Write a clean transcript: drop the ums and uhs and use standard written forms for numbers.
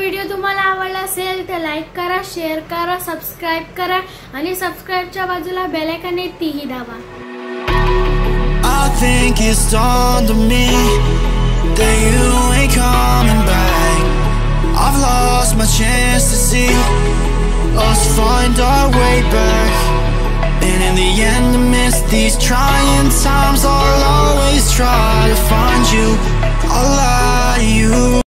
Video तुम्हाला आवडला असेल तर लाईक करा, शेअर करा, सबस्क्राइब करा आणि सबस्क्राइबच्या बाजूला बेल आयकॉन आहे तीही दाबा. I think it's dawned on me that you ain't coming back. I've lost my chance to see us find our way back. And in the end, amidst these trying times, I'll always try to find you.